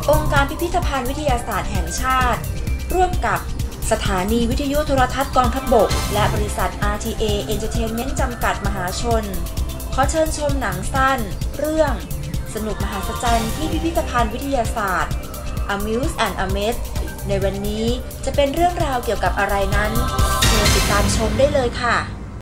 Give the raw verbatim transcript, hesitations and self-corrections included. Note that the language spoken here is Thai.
องค์การพิพิธภัณฑ์วิทยาศาสตร์แห่งชาติร่วมกับสถานีวิทยุโทรทัศน์กองทัพบกและบริษัท อาร์ ที เอ Entertainment จำกัดมหาชนขอเชิญชมหนังสั้นเรื่องสนุกมหัศจรรย์ที่พิพิธภัณฑ์วิทยาศาสตร์ Amuse and Amaze ในวันนี้จะเป็นเรื่องราวเกี่ยวกับอะไรนั้นเชิญติดตามชมได้เลยค่ะ